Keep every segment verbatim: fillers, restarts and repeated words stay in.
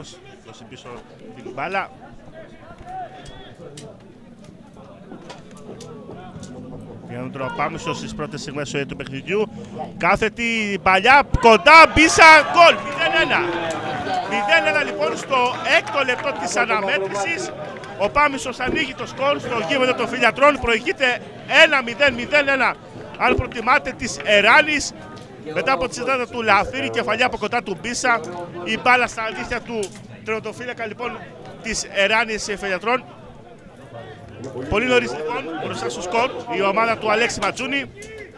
Λιπώνος, δώσει πίσω την μπάλα. Για να τον πάμε στις πρώτες στιγμές του παιχνιδιού. Κάθετη παλιά, κοντά, μπίσα, γκολ, μηδέν ένα. μηδέν ένα λοιπόν στο έκτο λεπτό της αναμέτρησης. Ο Πάμισος ανοίγει το σκορ στο γήπεδο των Φιλιατρών. Προηγείται ένα μηδέν μηδέν ένα, αν προτιμάτε, της Εράνης. Μετά από τη συντάτα του Λαφύρη, κεφαλιά από κοντά του Μπίσα. Η μπάλα στα αλήθεια του τερματοφύλακα λοιπόν της Εράνης Φιλιατρών. Πολύ νωρίς λοιπόν μπροστά στο σκορ η ομάδα του Αλέξη Ματζούνη.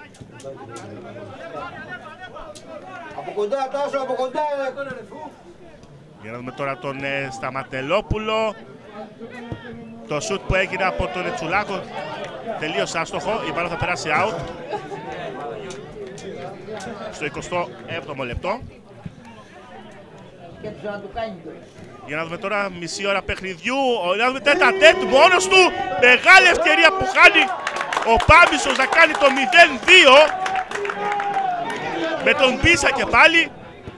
Από κοντά, Τάσο, από κοντά. Για να δούμε τώρα τον ε, Σταματελόπουλο. Το σουτ που έγινε από τον Ετσουλάκο τελείως άστοχο. Η μπάλα θα περάσει out στο εικοστό έβδομο λεπτό. Για να δούμε τώρα μισή ώρα παιχνιδιού. Για να δούμε τέτα τέτ μόνος του. Μεγάλη ευκαιρία που χάνει ο Πάμισος να κάνει το μηδέν δύο. Με τον Μπίσα και πάλι.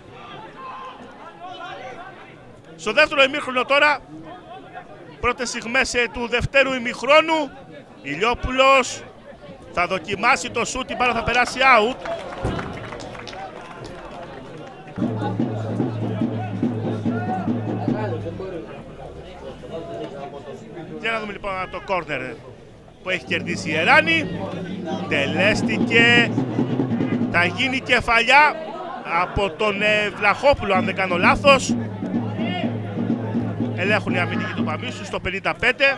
Στο δεύτερο ημίχρονο τώρα. Πρώτες στιγμές του δευτέρου ημιχρόνου. Ηλιόπουλος θα δοκιμάσει το σούτ. Η μπάλα θα περάσει out. Για να δούμε λοιπόν το κόρνερ που έχει κερδίσει η Εράνη. Τελέστηκε. Θα γίνει κεφαλιά από τον Βλαχόπουλο, αν δεν κάνω λάθος. Ελέγχουν οι αμυντικοί του Παμίσου στο πενήντα πέντε.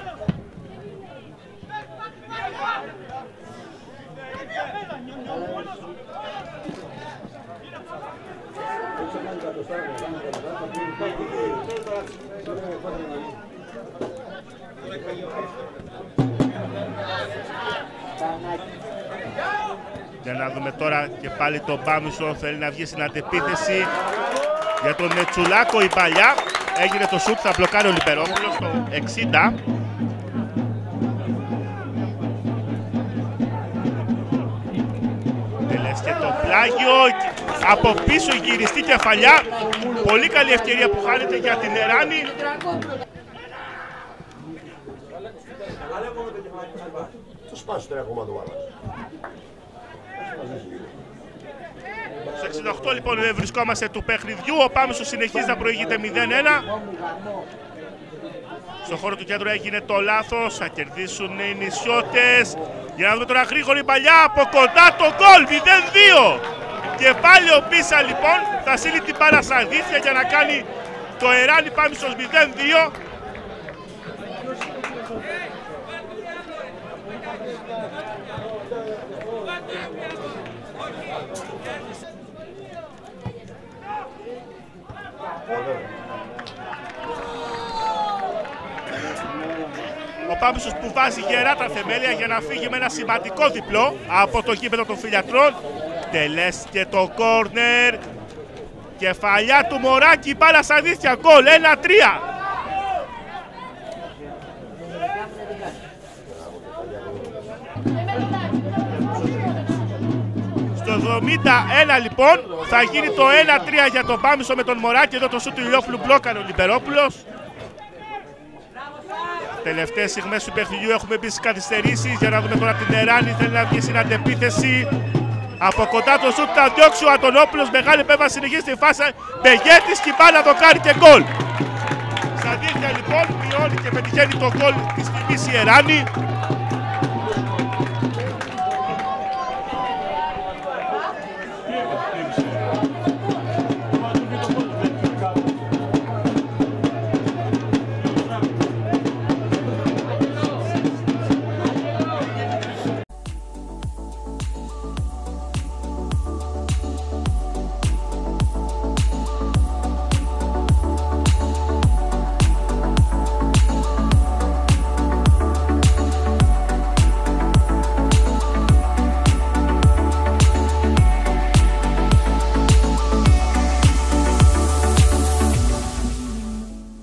Για να δούμε τώρα και πάλι τον Πάμισο θέλει να βγει στην αντεπίθεση για τον Τσουλάκο. Η παλιά έγινε το σουτ, θα μπλοκάρει ο Λιπερόπουλος στο εξήντα. Τελες και το πλάγιο, από πίσω γυριστή κεφαλιά. Πολύ καλή ευκαιρία που χάνεται για την Εράνη. Θα σπάσει το ακόμα το βάλα. Στο εξήντα οκτώ λοιπόν βρισκόμαστε του παιχνιδιού. Ο Πάμισος συνεχίζει να προηγείται μηδέν ένα. Στο χώρο του κέντρου έγινε το λάθος. Θα κερδίσουν οι νησιώτες. Για να δούμε τώρα γρήγορη παλιά από κοντά το γκολ. μηδέν δύο. Και πάλι ο Μπίσα λοιπόν θα στείλει την μπάλα στα δίχτυα για να κάνει το Εράνη Πάμισος μηδέν δύο. Ο Πάμισος που βάζει γερά τα θεμέλια για να φύγει με ένα σημαντικό διπλό από το γήπεδο των Φιλιατρών. Τελέστηκε το κόρνερ. Κεφαλιά του Μωράκη, μπάλα στα δίχτυα, γκολ, ένα τρία. Στο εβδομήντα ένα λοιπόν θα γίνει το ένα τρία για τον Πάμισο με τον Μωράκη. Εδώ το σούτ του Ηλιόπουλου μπλόκαρε ο Λιπερόπουλος. Τελευταίες στιγμές του παιχνιδιού έχουμε μπει στις καθυστερήσεις. Για να δούμε τώρα την Εράνη, θέλει να βγει στην αντεπίθεση. Από κοντά το σούτ θα διώξει ο Αντωνόπουλος. Μεγάλη επέμβαση, συνεχίζει στη φάση. Μπεγέτης και η μπάλα δοκάρει και γκολ. Στα δίχτυα λοιπόν μειώνει και πετυχαίνει το γκολ της τιμής η Εράνη.